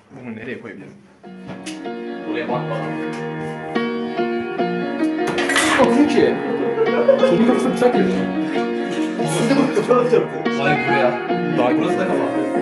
Bunu nereye koyabilirim? Buraya bakmadan. Bakın ki. Senin kafasına bıçak geliyor. Siz de bak kafana çarptı. Hayır gibi ya. Daha burası da kafa.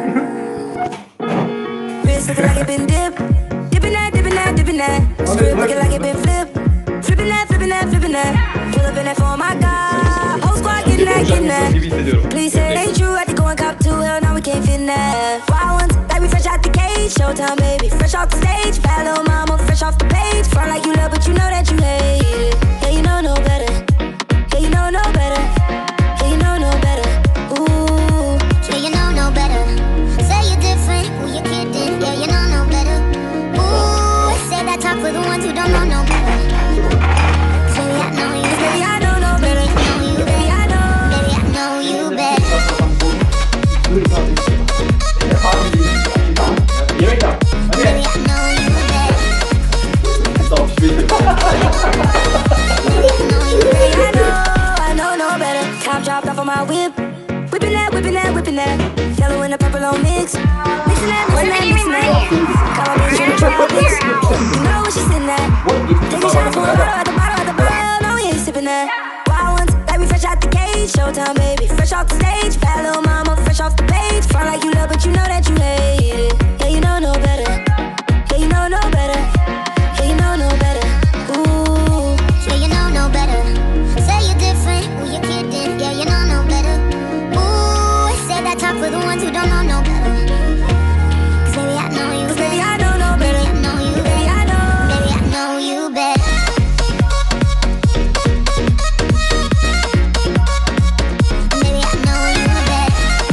Wrist looking like it been dipped. Dipping that, dipping that, dipping that. Script looking like it been flipped. Flipping that, flipping that, flipping that. Pull up in that for my God. Whole squad getting that, getting that. Please say it ain't true. I had to go and cop 2. Hell, now we can't fit in that. Wild ones, like we fresh out the cage. Showtime, baby, fresh off the stage. Bad little mama, fresh off the page. Front like you love, but you know that you hate it. Yeah, you know no better. Yeah, you know no better. Yeah, you know no better. Ooh, yeah, you know no better. Say you're different, who you kidding? Yeah, you know no better. Ooh, say that talk for the ones who don't know no better. Say I know you, baby, I know no better. Know you, baby, I know, baby, I know you better. Yemek yap. Baby, I know you better. I know no better. Top dropped off of my whip. Whipping that, whipping that, whipping that. Yellow and the purple on mix. Mixing that, mixing that, mixing that. Call my bitch in the tropics. You know what she's in that. Take a shot for a bottle at the bottom of the bottle. No, we ain't sipping that. Wild ones, like we fresh out the cage. Showtime, baby, fresh off the stage. Bad little mama, fresh off the page. Front like you love, but you know that you hate it. Yeah, you know no better. Yeah, you know no better. Yeah, you know no better. Ooh, yeah, you know no better. Say you're different, who you kidding? Yeah, you know no better. Ooh, say that talk for the ones who don't know no better. 'Cause baby, I know you, baby, I know no better. I know you, Baby, I know. baby, I know you better. Baby, I know you better.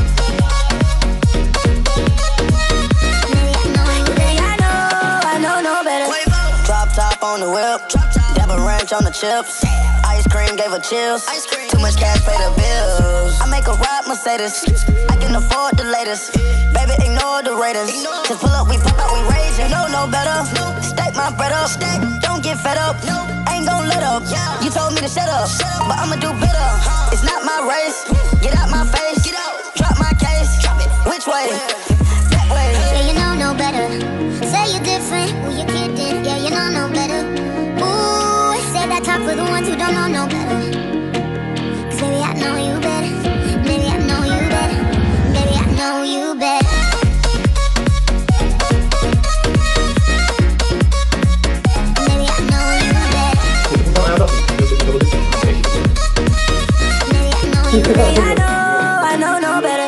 Baby, I know you better. Baby, I know no better. Drop top on the whip, dab a ranch on the chips. Ice cream gave her chills. Too much cash, pay the bills. I make a ride Mercedes. I can afford the latest. Baby, ignore the Raiders. Just pull up, we pop out, we rage. You know no better. Stack my bread up. Don't get fed up. Ain't gon' let up. You told me to shut up, but I'ma do better. It's not my race. Get out my face. Drop my case. Which way? That way. Yeah, you know no better. Say you're different, who you kidding? Yeah, you know no better. Ooh, say that talk for the ones who don't know no better. 'Cause baby, I know you better. Baby, I know you better. Baby, I know you better. Baby, I know you better. Baby, I know you better. I know no better.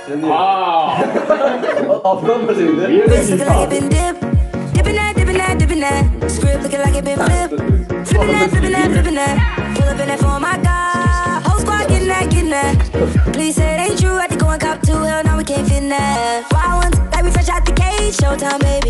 Afgan mı seni? Wrist looking like it been dipped. Dipping that, dipping that, dipping that. Script looking like it been flipped. Flipping that, flipping that, flipping that. Pull up in that for my God. Whole squad getting that, getting that. Please say it ain't true. I had to go and cop 2. Hell, now we can't fit in that. Wild ones, like we fresh out the cage. Showtime, baby,